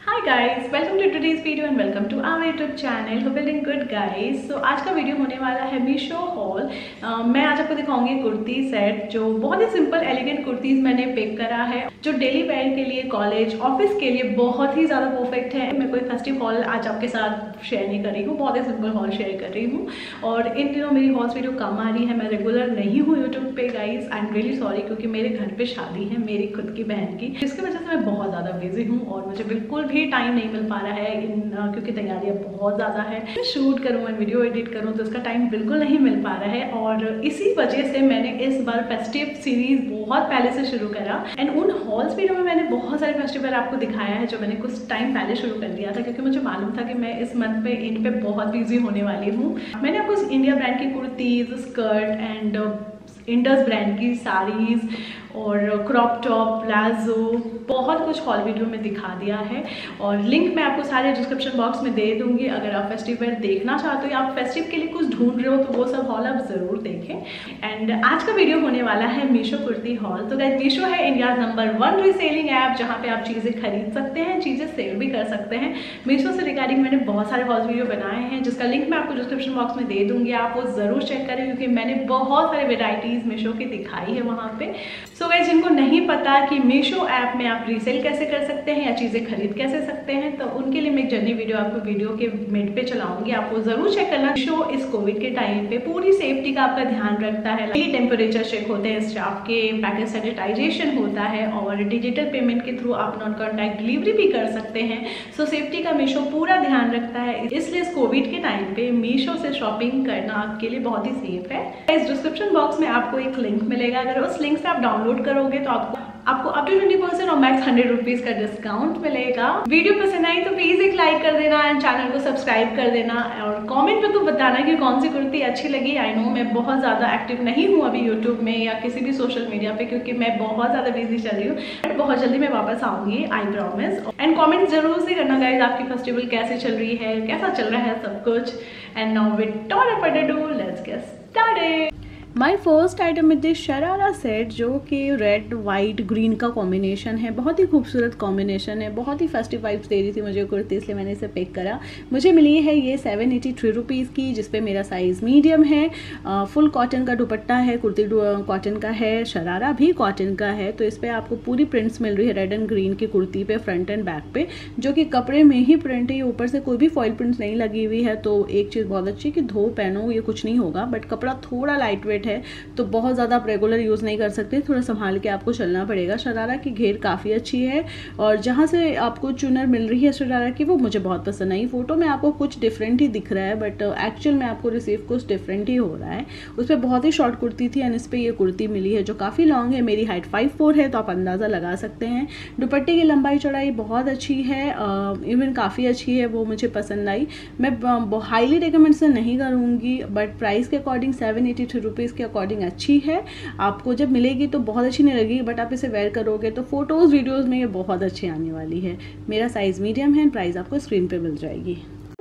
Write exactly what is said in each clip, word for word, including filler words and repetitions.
Hi guys, welcome to today's video and welcome to our YouTube channel. Hope doing good guys. So आज का video होने वाला है Meesho hall. मैं आज आपको दिखाऊंगी कुर्ती सेट, जो बहुत ही सिंपल एलिगेंट कुर्तीज मैंने पिक करा है, जो डेली वेयर के लिए, कॉलेज, ऑफिस के लिए बहुत ही ज़्यादा परफेक्ट है। मैं कोई फेस्टिव हॉल आज आपके साथ शेयर नहीं कर रही हूँ, बहुत ही सिंपल हॉल शेयर कर रही हूँ। और इन दिनों मेरी हॉल्स वीडियो कम आ रही है, मैं रेगुलर नहीं हूँ यूट्यूब पे guys. I am really sorry, क्योंकि मेरे घर पे शादी है मेरी खुद की बहन की, जिसकी वजह से मैं बहुत ज़्यादा बिजी हूँ और मुझे बिल्कुल भी टाइम नहीं मिल पा रहा है इन क्योंकि तैयारियां बहुत ज़्यादा है। शूट करूँ एंड वीडियो एडिट करूँ तो उसका टाइम बिल्कुल नहीं मिल पा रहा है। और इसी वजह से मैंने इस बार फेस्टिव सीरीज बहुत पहले से शुरू करा एंड उन हॉल्स वीडियो में मैंने बहुत सारे फेस्टिवल आपको दिखाया है जो मैंने कुछ टाइम पहले शुरू कर दिया था, क्योंकि मुझे मालूम था कि मैं इस मंथ पे इन पे बहुत बिजी होने वाली हूँ। मैंने आपको इंडिया ब्रांड की kurtis, skirt and Indus brand की साड़ीज और क्रॉप टॉप, प्लाजो, बहुत कुछ हॉल वीडियो में दिखा दिया है। और लिंक मैं आपको सारे डिस्क्रिप्शन बॉक्स में दे दूंगी। अगर आप फेस्टिव वेयर देखना चाहते हो या आप फेस्टिव के लिए कुछ ढूंढ रहे हो तो वो सब हॉल आप जरूर देखें। एंड आज का वीडियो होने वाला है मीशो कुर्ती हॉल। तो गाइस, मीशो है India number one reselling app, जहाँ पे आप चीज़ें खरीद सकते हैं, चीज़ें सेल भी कर सकते हैं। मीशो से रिगार्डिंग मैंने बहुत सारे हॉल वीडियो बनाए हैं, जिसका लिंक मैं आपको डिस्क्रिप्शन बॉक्स में दे दूंगी। आप वो जरूर चेक करें, क्योंकि मैंने बहुत सारे वेराइटीज मीशो की दिखाई है वहाँ पे। सो गाइस, जिनको नहीं पता कि मीशो ऐप में आप रीसेल कैसे कर सकते हैं या चीज़ें खरीद कैसे सकते हैं, तो उनके लिए मैं एक जर्नी वीडियो आपको वीडियो के मिड पे चलाऊंगी, आपको जरूर चेक करना। मीशो इस कोविड के टाइम पे पूरी सेफ्टी का आपका ध्यान रखता है। टेम्परेचर चेक होते हैं स्टाफ के, पैकेज सैनिटाइजेशन होता है और डिजिटल पेमेंट के थ्रू आप नॉन कॉन्टैक्ट डिलीवरी भी कर सकते हैं। सो so, सेफ्टी का मीशो पूरा ध्यान रखता है, इसलिए इस कोविड के टाइम पे मीशो से शॉपिंग करना आपके लिए बहुत ही सेफ है। इस डिस्क्रिप्शन बॉक्स में आपको एक लिंक मिलेगा, अगर उस लिंक से आप डाउनलोड करोगे तो आपको आपको अप टू ट्वेंटी परसेंट और मैक्स हंड्रेड रुपीज का डिस्काउंट मिलेगा। वीडियो पसंद आई तो प्लीज एक लाइक कर देना एंड चैनल को सब्सक्राइब कर देना और कमेंट में तो बताना कि कौन सी कुर्ती अच्छी लगी। आई नो मैं बहुत ज़्यादा एक्टिव नहीं हूँ अभी यूट्यूब में या किसी भी सोशल मीडिया पे, क्योंकि मैं बहुत ज़्यादा बिजी चल रही हूँ, बट बहुत जल्दी मैं वापस आऊँगी, आई प्रॉमिस। एंड कॉमेंट जरूर से करना गाइज, आपकी फेस्टिवल कैसे चल रही है, कैसा चल रहा है सब कुछ। And now without further ado, let's get started. My first item is this sharara set, जो कि रेड वाइट ग्रीन का कॉम्बिनेशन है। बहुत ही खूबसूरत कॉम्बिनेशन है, बहुत ही फेस्टिव वाइब्स दे रही थी मुझे कुर्ती, इसलिए मैंने इसे पिक करा। मुझे मिली है ये सेवन एटी थ्री रुपीज़ की, जिसपे मेरा साइज़ मीडियम है। फुल कॉटन का दुपट्टा है, कुर्ती कॉटन का है, शरारा भी कॉटन का है। तो इस पर आपको पूरी प्रिंट्स मिल रही है रेड एंड ग्रीन की कुर्ती पे, फ्रंट एंड बैक पे, जो कि कपड़े में ही प्रिंट है। ऊपर से कोई भी फॉइल प्रिंट्स नहीं लगी हुई है। तो एक चीज़ बहुत अच्छी कि धो पहनो ये कुछ नहीं होगा, बट कपड़ा थोड़ा लाइट वेट है, तो बहुत ज़्यादा आप रेगुलर यूज़ नहीं कर सकते, थोड़ा संभाल के आपको चलना पड़ेगा। शरारा की घेर काफ़ी अच्छी है और जहाँ से आपको चुनर मिल रही है शरारा की, वो मुझे बहुत पसंद आई। फोटो में आपको कुछ डिफरेंट ही दिख रहा है, बट एक्चुअल में आपको रिसीव कुछ डिफरेंट ही हो रहा है। उस पर बहुत ही शॉर्ट कुर्ती थी एंड इस पर ये कुर्ती मिली है जो काफ़ी लॉन्ग है। मेरी हाइट फाइव फोर है, तो आप अंदाज़ा लगा सकते हैं। दुपट्टे की लंबाई चौड़ाई बहुत अच्छी है, इवन काफ़ी अच्छी है, वो मुझे पसंद आई। मैं हाईली रिकमेंड नहीं करूँगी, बट प्राइस के according seven eighty three rupees के अकॉर्डिंग अच्छी है। आपको जब मिलेगी तो बहुत अच्छी नहीं लगेगी, बट आप इसे वेयर करोगे तो फोटोज वीडियोस में ये बहुत अच्छी आने वाली है। मेरा साइज मीडियम है, प्राइस आपको स्क्रीन पे मिल जाएगी।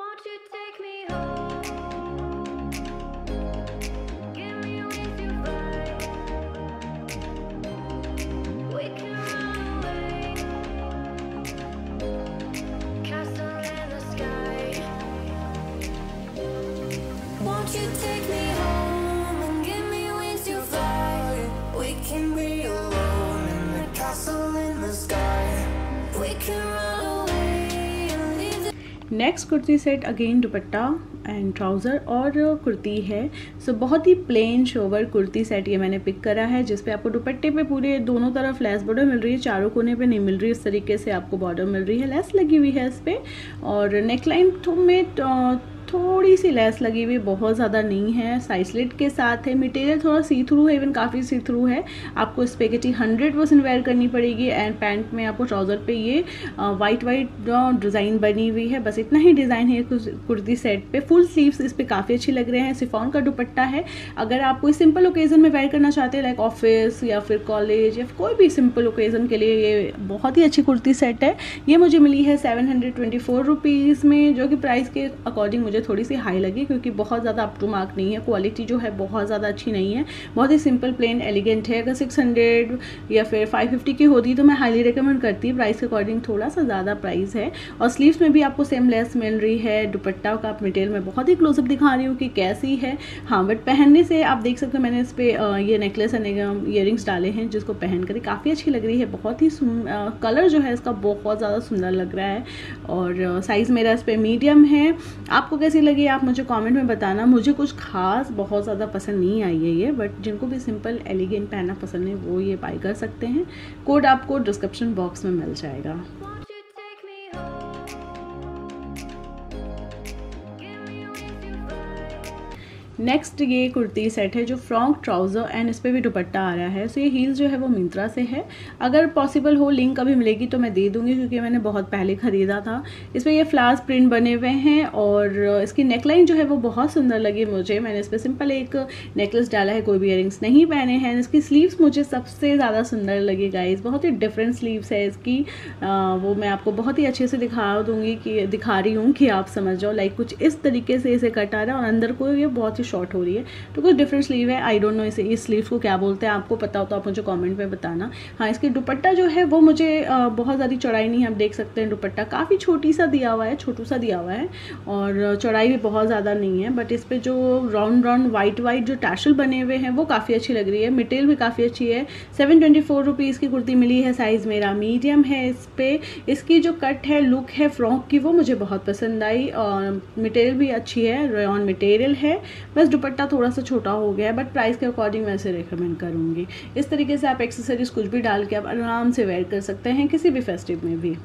Next kurti set again dupatta and trouser और कुर्ती है। सो so, बहुत ही प्लेन शोवर कुर्ती सेट ये मैंने पिक करा है, जिसपे आपको दुपट्टे पे पूरे दोनों तरफ लेस बॉर्डर मिल रही है, चारों कोने पे नहीं मिल रही, इस तरीके से आपको बॉर्डर मिल रही है, लेस लगी हुई है इस पर। और नेकलाइन में थोड़ी सी लेस लगी हुई, बहुत ज़्यादा नहीं है, साइड स्लिट के साथ है। मटेरियल थोड़ा सी थ्रू है, इवन काफ़ी सी थ्रू है। आपको स्पेगेटी हंड्रेड परसेंट वेयर करनी पड़ेगी। एंड पैंट में आपको ट्राउज़र पे ये वाइट वाइट डिज़ाइन बनी हुई है, बस इतना ही डिज़ाइन है कुर्ती सेट पे। फुल स्लीव्स इस पर काफ़ी अच्छी लग रहे हैं। सिफॉन का दुपट्टा है। अगर आप कोई सिंपल ओकेजन में वेयर करना चाहते हैं, लाइक ऑफिस या फिर कॉलेज या फिर कोई भी सिंपल ओकेजन के लिए, ये बहुत ही अच्छी कुर्ती सेट है। ये मुझे मिली है seven hundred twenty four rupees में, जो कि प्राइस के अकॉर्डिंग मुझे मुझे थोड़ी सी हाई लगी क्योंकि बहुत ज़्यादा अप टू मार्क नहीं है, क्वालिटी जो है बहुत ज़्यादा अच्छी नहीं है, बहुत ही सिंपल प्लेन एलिगेंट है। अगर सिक्स हंड्रेड या फिर फाइव फिफ्टी की होती तो मैं हाईली रिकमेंड करती, प्राइस के अकॉर्डिंग थोड़ा सा ज़्यादा प्राइस है। और स्लीव्स में भी आपको सेम लेस मिल रही है। दुपट्टा का मटेरियल मैं बहुत ही क्लोजअप दिखा रही हूँ कि कैसी है। हाँ, बट पहनने से आप देख सकते हो मैंने इस पर ये नेकलेस एंड ईयरिंग्स डाले हैं जिसको पहन कर काफ़ी अच्छी लग रही है। बहुत ही कलर जो है इसका बहुत ज़्यादा सुंदर लग रहा है। और साइज़ मेरा इस पर मीडियम है। आपको कैसी लगी आप मुझे कमेंट में बताना। मुझे कुछ खास बहुत ज़्यादा पसंद नहीं आई है ये, बट जिनको भी सिंपल एलिगेंट पहनना पसंद है वो ये बाई कर सकते हैं। कोड आपको डिस्क्रिप्शन बॉक्स में मिल जाएगा। नेक्स्ट ये कुर्ती सेट है जो फ्रॉक ट्राउज़र एंड इस पर भी दुपट्टा आ रहा है। सो ये हील्स जो है वो मिंत्रा से है। अगर पॉसिबल हो लिंक अभी मिलेगी तो मैं दे दूंगी क्योंकि मैंने बहुत पहले ख़रीदा था। इस पर ये फ्लावर्स प्रिंट बने हुए हैं और इसकी नेकलाइन जो है वो बहुत सुंदर लगी मुझे। मैंने इस पर सिंपल एक नेकलेस डाला है, कोई भी इयरिंग्स नहीं पहने हैं। इसकी स्लीव्स मुझे सबसे ज़्यादा सुंदर लगी गाइस, बहुत ही डिफरेंट स्लीव्स है इसकी। आ, वो मैं आपको बहुत ही अच्छे से दिखा दूँगी कि दिखा रही हूँ कि आप समझ जाओ। लाइक कुछ इस तरीके से इसे कट आ रहा है और अंदर को ये बहुत ही शॉर्ट हो रही है, तो कुछ डिफरेंट स्लीव है। आई डोंट नो इसे इस स्लीव को क्या बोलते हैं, आपको पता हो तो आप मुझे कमेंट में बताना। हाँ, इसकी दुपट्टा जो है वो मुझे बहुत ज़्यादा चौड़ाई नहीं है। आप देख सकते हैं दुपट्टा काफ़ी छोटी सा दिया हुआ है, छोटू सा दिया हुआ है और चौड़ाई भी बहुत ज़्यादा नहीं है। बट इस पर जो राउंड राउंड वाइट वाइट जो टैशल बने हुए हैं वो काफ़ी अच्छी लग रही है। मटेरियल भी काफ़ी अच्छी है। सेवन ट्वेंटी फोर रुपीज़ की कुर्ती मिली है। साइज़ मेरा मीडियम है। इस पर इसकी जो कट है, लुक है फ्रॉक की, वो मुझे बहुत पसंद आई और मटेरियल भी अच्छी है, रेयॉन मटेरियल है। बस दुपट्टा थोड़ा सा छोटा हो गया है, बट प्राइस के अकॉर्डिंग मैं इसे रेकमेंड करूँगी। इस तरीके से आप एक्सेसरीज कुछ भी डाल के आप आराम से वेयर कर सकते हैं किसी भी फेस्टिव में भी।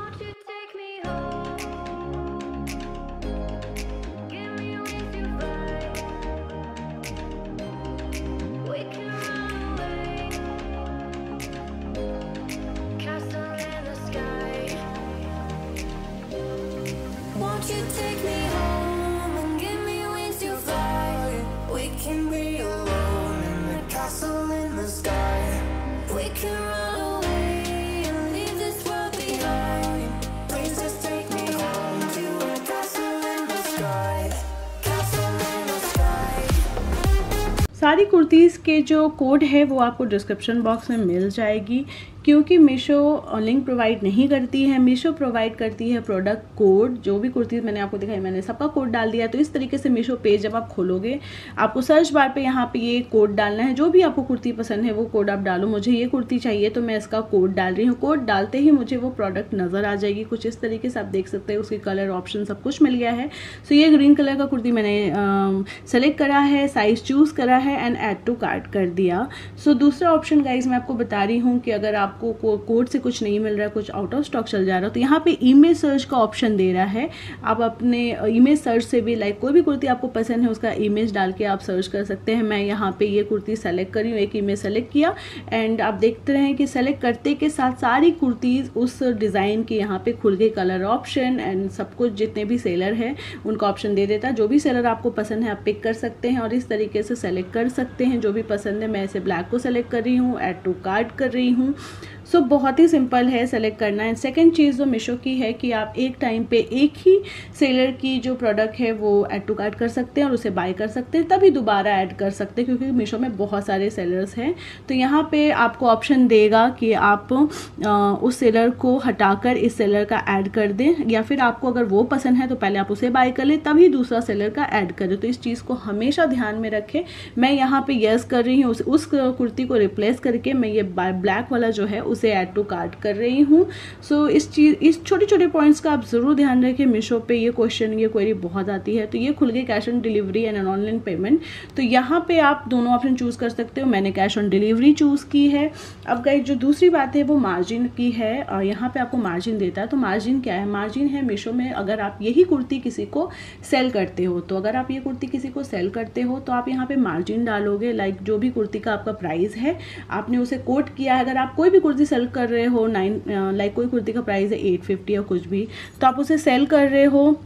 सारी कुर्तीज़ के जो कोड है वो आपको डिस्क्रिप्शन बॉक्स में मिल जाएगी क्योंकि मीशो लिंक प्रोवाइड नहीं करती है। मीशो प्रोवाइड करती है प्रोडक्ट कोड। जो भी कुर्तीज़ मैंने आपको दिखाई मैंने सबका कोड डाल दिया है। तो इस तरीके से मीशो पेज जब आप खोलोगे आपको सर्च बार पे यहाँ पे ये कोड डालना है। जो भी आपको कुर्ती पसंद है वो कोड आप डालो। मुझे ये कुर्ती चाहिए तो मैं इसका कोड डाल रही हूँ। कोड डालते ही मुझे वो प्रोडक्ट नज़र आ जाएगी कुछ इस तरीके से। आप देख सकते हैं उसकी कलर ऑप्शन सब कुछ मिल गया है। सो ये ग्रीन कलर का कुर्ती मैंने सेलेक्ट करा है, साइज़ चूज़ करा है एंड ऐड टू कार्ट कर दिया। सो दूसरा ऑप्शन गाइज मैं आपको बता रही हूँ कि अगर आपको को, कोड से कुछ नहीं मिल रहा है, कुछ आउट ऑफ स्टॉक चल जा रहा है, तो यहाँ पे इमेज सर्च का ऑप्शन दे रहा है। आप अपने इमेज सर्च से भी लाइक कोई भी कुर्ती आपको पसंद है उसका इमेज डाल के आप सर्च कर सकते हैं। मैं यहाँ पे ये कुर्ती सेलेक्ट करी हूँ, एक इमेज सेलेक्ट किया एंड आप देखते हैं कि सेलेक्ट करते के साथ सारी कुर्तीज़ उस डिज़ाइन की यहाँ पे खुल गई, कलर ऑप्शन एंड सब कुछ। जितने भी सेलर हैं उनका ऑप्शन दे देता है। जो भी सेलर आपको पसंद है आप पिक कर सकते हैं और इस तरीके से सेलेक्ट कर सकते हैं जो भी पसंद है। मैं इसे ब्लैक को सेलेक्ट कर रही हूँ, ऐड टू कार्ट कर रही हूँ। सो so, बहुत ही सिंपल है सेलेक्ट करना। एंड सेकंड चीज़ जो मीशो की है कि आप एक टाइम पे एक ही सेलर की जो प्रोडक्ट है वो ऐड टू कार्ट कर सकते हैं और उसे बाय कर सकते हैं, तभी दोबारा ऐड कर सकते हैं क्योंकि मीशो में बहुत सारे सेलर्स हैं। तो यहाँ पे आपको ऑप्शन देगा कि आप आ, उस सेलर को हटाकर इस सेलर का ऐड कर दें, या फिर आपको अगर वो पसंद है तो पहले आप उसे बाय कर लें तभी दूसरा सेलर का ऐड करें। तो इस चीज़ को हमेशा ध्यान में रखें। मैं यहाँ पे यस कर रही हूँ, उस, उस कुर्ती को रिप्लेस करके मैं ये ब्लैक वाला जो है उसे ऐड टू कार्ट कर रही हूँ। सो so, इस चीज़ इस छोटे छोटे पॉइंट्स का आप ज़रूर ध्यान रखें। मीशो पे ये क्वेश्चन ये क्वेरी बहुत आती है। तो ये खुल गई cash on delivery and online payment. तो यहाँ पे आप दोनों ऑप्शन चूज़ कर सकते हो। मैंने कैश ऑन डिलीवरी चूज़ की है। अब गाइस जो दूसरी बात है वो मार्जिन की है। यहाँ पे आपको मार्जिन देता है। तो मार्जिन क्या है? मार्जिन है मीशो में अगर आप यही कुर्ती किसी को सेल करते हो, तो अगर आप ये कुर्ती किसी को सेल करते हो तो आप यहाँ पे मार्जिन डालोगे। लाइक जो भी कुर्ती का आपका प्राइस है आपने उसे कोट किया है। अगर आप कोई भी कुर्ती सेल कर रहे हो नाइन लाइक कोई कुर्ती का प्राइस है एट फिफ्टी या कुछ भी, तो आप उसे सेल कर रहे हो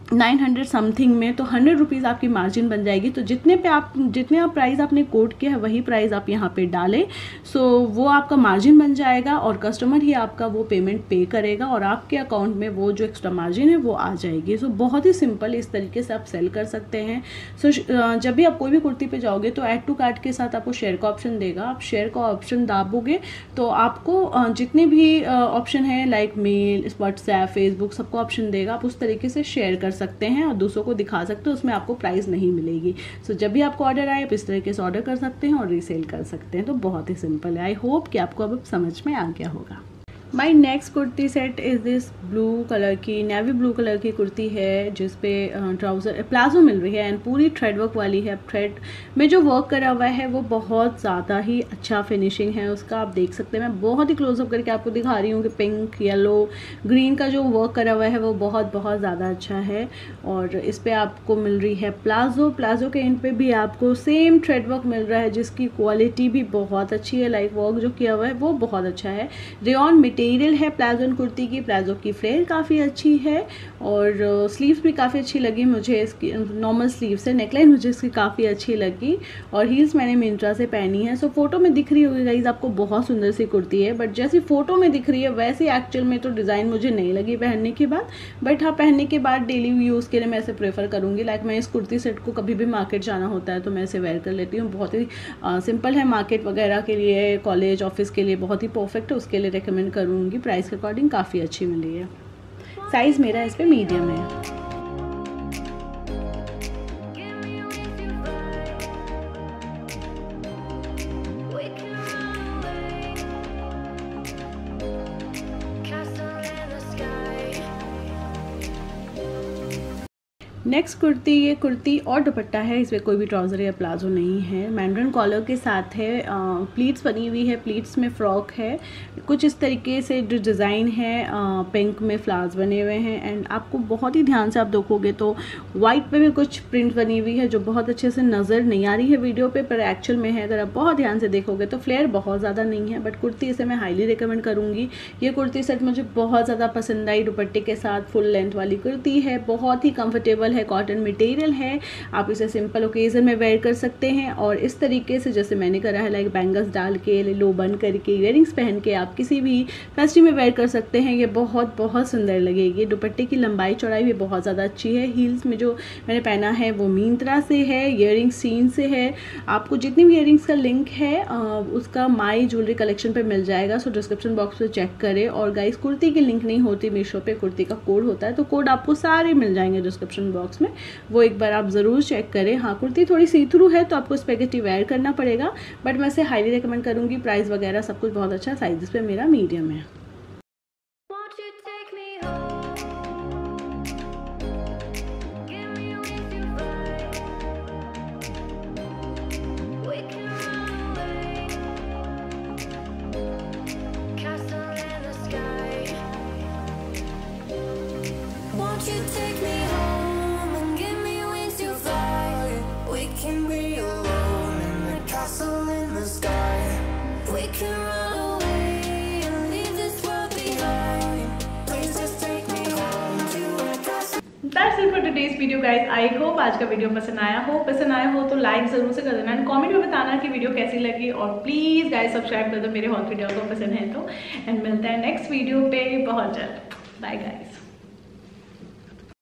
नाइन हंड्रेड समथिंग में, तो हंड्रेड रुपीज़ आपकी मार्जिन बन जाएगी। तो जितने पे आप जितने आप प्राइस आपने कोट किया है वही प्राइस आप यहाँ पे डालें, सो वो आपका मार्जिन बन जाएगा और कस्टमर ही आपका वो पेमेंट पे करेगा और आपके अकाउंट में वो जो एक्स्ट्रा मार्जिन है वो आ जाएगी। सो बहुत ही सिंपल, इस तरीके से आप सेल कर सकते हैं। सो जब भी आप कोई भी कुर्ती पे जाओगे तो ऐड टू कार्ट के साथ आपको शेयर का ऑप्शन देगा। आप शेयर का ऑप्शन दाबोगे तो आपको जितने भी ऑप्शन है लाइक मेल, व्हाट्सएप, फेसबुक, सबको ऑप्शन देगा। आप उस तरीके से शेयर कर सकते हैं और दूसरों को दिखा सकते हो, उसमें आपको प्राइस नहीं मिलेगी। सो so, जब भी आपको ऑर्डर आए आप इस तरीके से ऑर्डर कर सकते हैं और रीसेल कर सकते हैं। तो बहुत ही सिंपल है। आई होप कि आपको अब समझ में आ गया होगा। My next kurti set is this blue colour की, नेवी ब्लू कलर की कुर्ती है जिसपे ट्राउज़र प्लाजो मिल रही है एंड पूरी थ्रेड वर्क वाली है। थ्रेड में जो वर्क करा हुआ है वो बहुत ज़्यादा ही अच्छा फिनिशिंग है उसका, आप देख सकते हैं। मैं बहुत ही क्लोजअप करके आपको दिखा रही हूँ कि पिंक, येलो, ग्रीन का जो वर्क करा हुआ है वो बहुत बहुत ज़्यादा अच्छा है। और इस पर आपको मिल रही है प्लाजो। प्लाजो के एंड पे भी आपको सेम थ्रेड वर्क मिल रहा है जिसकी क्वालिटी भी बहुत अच्छी है। लाइक वर्क जो किया हुआ है वो बहुत अच्छा है। रेयॉन मटेरियल है प्लाजो कुर्ती की। प्लाजो की फ्लेयर काफ़ी अच्छी है और स्लीव्स भी काफ़ी अच्छी लगी मुझे। इसकी नॉर्मल स्लीव्स है, नेकलाइन मुझे इसकी काफ़ी अच्छी लगी और हील्स मैंने मिंत्रा से पहनी है। सो फोटो में दिख रही होगी गाइज आपको बहुत सुंदर सी कुर्ती है, बट जैसी फोटो में दिख रही है वैसे एक्चुअल में तो डिज़ाइन मुझे नहीं लगी पहनने के बाद। बट हाँ, पहनने के बाद डेली यूज़ के लिए मैं इसे प्रेफर करूँगी। लाइक मैं इस कुर्ती सेट को कभी भी मार्केट जाना होता है तो मैं इसे वेयर कर लेती हूँ। बहुत ही सिंपल है, मार्केट वगैरह के लिए, कॉलेज, ऑफिस के लिए बहुत ही परफेक्ट है, उसके लिए रिकमेंड करूँगी। प्राइस के अकॉर्डिंग काफ़ी अच्छी मिली है। साइज़ मेरा इस पे मीडियम है। नेक्स्ट कुर्ती, ये कुर्ती और दुपट्टा है, इसमें कोई भी ट्राउज़र या प्लाजो नहीं है। मैंड्रन कॉलर के साथ है, प्लीट्स बनी हुई है, प्लीट्स में फ्रॉक है। कुछ इस तरीके से जो डिज़ाइन है, पिंक में फ्लावर्स बने हुए हैं एंड आपको बहुत ही ध्यान से आप देखोगे तो वाइट पे भी कुछ प्रिंट बनी हुई है जो बहुत अच्छे से नज़र नहीं आ रही है वीडियो पे, पर एक्चुअल में है। अगर आप बहुत ध्यान से देखोगे तो फ्लेयर बहुत ज़्यादा नहीं है, बट कुर्ती इसे मैं हाईली रिकमेंड करूँगी। ये कुर्ती सेट मुझे बहुत ज़्यादा पसंद आई। दुपट्टे के साथ फुल लेंथ वाली कुर्ती है, बहुत ही कंफर्टेबल है, कॉटन मटेरियल है। आप इसे सिंपल ओकेजन में वेयर कर सकते हैं और इस तरीके से जैसे मैंने करा है, लाइक बैंगल्स डाल के, लो बन करके, इयरिंग्स पहन के आप किसी भी फेस्टिव में वेयर कर सकते हैं। ये बहुत बहुत सुंदर लगेगी। दुपट्टे की लंबाई चौड़ाई भी बहुत ज़्यादा अच्छी है। हील्स में जो मैंने पहना है वो मिंत्रा से है, इयरिंग्स सीन से है। आपको जितनी भी इयरिंग्स का लिंक है उसका माई ज्वेलरी कलेक्शन पे मिल जाएगा, सो डिस्क्रिप्शन बॉक्स में चेक करें। और गाइस, कुर्ती की लिंक नहीं होती मीशो पे, कुर्ती का कोड होता है, तो कोड आपको सारे मिल जाएंगे डिस्क्रिप्शन बॉक्स में, वो एक बार आप ज़रूर चेक करें। हाँ, कुर्ती थोड़ी सी थ्रू है तो आपको स्पेगेटी वेयर करना पड़ेगा, बट मैं इसे हाईली रिकमेंड करूँगी। प्राइस वगैरह सब कुछ बहुत अच्छा, साइज पे मेरा मीडियम है। That's it for today's video guys. I hope आज का वीडियो पसंद आया हो। पसंद आया हो तो लाइक जरूर से कर देना एंड कमेंट में बताना कि वीडियो कैसी लगी और प्लीज गाइस सब्सक्राइब कर दो मेरे हॉल वीडियो को पसंद है तो। एंड मिलते हैं नेक्स्ट वीडियो पे बहुत जल्द। Bye guys.